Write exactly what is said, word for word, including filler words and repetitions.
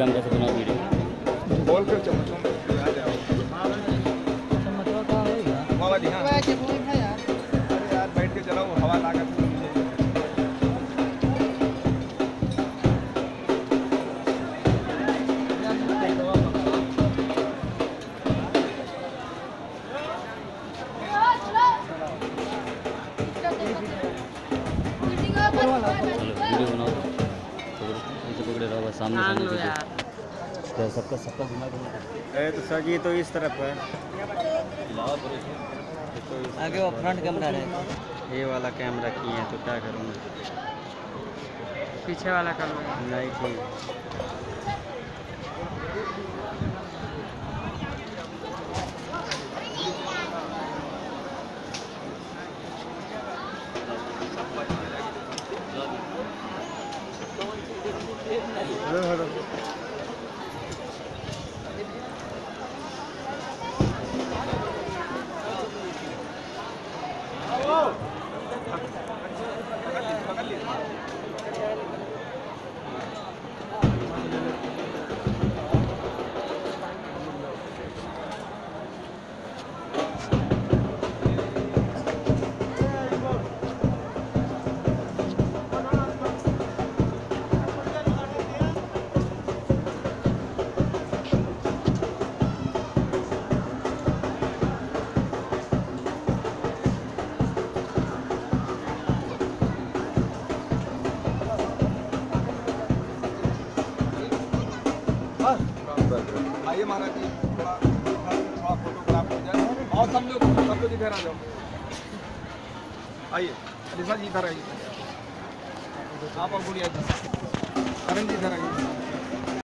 Camera से बनाओ video. बोल कर चम्मचों में आ जाओ। चम्मचवा का होएगा बाबा जी हाँ। वह के बोल है यार। अरे यार बैठ के चलाओ हवा लागत है मुझे। चलो वीडियो बनाओ तो ऐसे पकड़े रहो बस सामने सामने वीडियो तो सबका सबका घुमा घुमा ए तो सर जी तो इस तरफ है, आगे वो फ्रंट कैमरा है, ये वाला कैमरा किए हैं तो क्या करूँगा, पीछे वाला कैमरा नहीं ठीक। आइए महाराज जी थोड़ा थोड़ा फोटोग्राफ हो जाए और सब लोग सब लोग इधर आ जाओ। आइए अलीसा जी इधर आइए, आप और गुड़िया जी, करण जी इधर आइए।